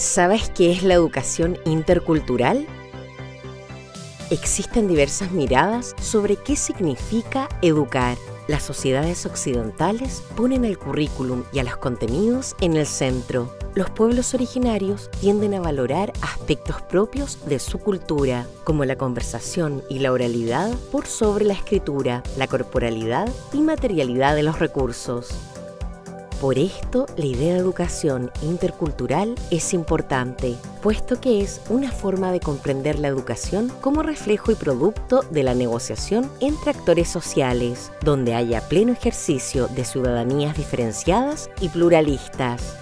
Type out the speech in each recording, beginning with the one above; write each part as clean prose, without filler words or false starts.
¿Sabes qué es la educación intercultural? Existen diversas miradas sobre qué significa educar. Las sociedades occidentales ponen el currículum y a los contenidos en el centro. Los pueblos originarios tienden a valorar aspectos propios de su cultura, como la conversación y la oralidad por sobre la escritura, la corporalidad y materialidad de los recursos. Por esto, la idea de educación intercultural es importante, puesto que es una forma de comprender la educación como reflejo y producto de la negociación entre actores sociales, donde haya pleno ejercicio de ciudadanías diferenciadas y pluralistas.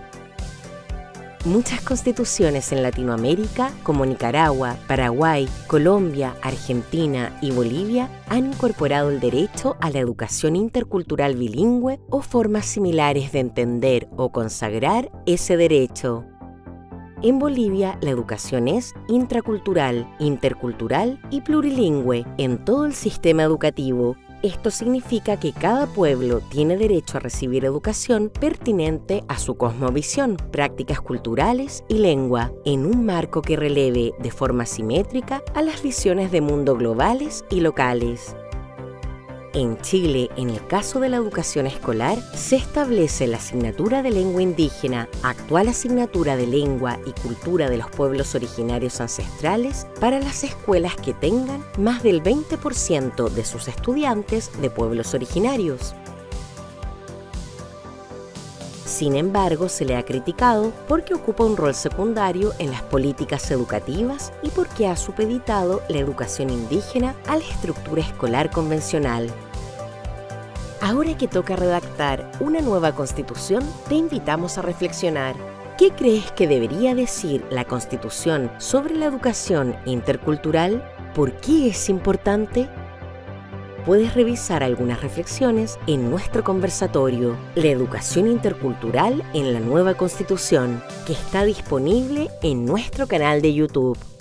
Muchas constituciones en Latinoamérica, como Nicaragua, Paraguay, Colombia, Argentina y Bolivia, han incorporado el derecho a la educación intercultural bilingüe o formas similares de entender o consagrar ese derecho. En Bolivia, la educación es intracultural, intercultural y plurilingüe en todo el sistema educativo. Esto significa que cada pueblo tiene derecho a recibir educación pertinente a su cosmovisión, prácticas culturales y lengua, en un marco que releve de forma simétrica a las visiones de mundo globales y locales. En Chile, en el caso de la educación escolar, se establece la asignatura de lengua indígena, actual asignatura de lengua y cultura de los pueblos originarios ancestrales, para las escuelas que tengan más del 20% de sus estudiantes de pueblos originarios. Sin embargo, se le ha criticado porque ocupa un rol secundario en las políticas educativas y porque ha supeditado la educación indígena a la estructura escolar convencional. Ahora que toca redactar una nueva constitución, te invitamos a reflexionar. ¿Qué crees que debería decir la Constitución sobre la educación intercultural? ¿Por qué es importante? Puedes revisar algunas reflexiones en nuestro conversatorio, La educación intercultural en la nueva Constitución, que está disponible en nuestro canal de YouTube.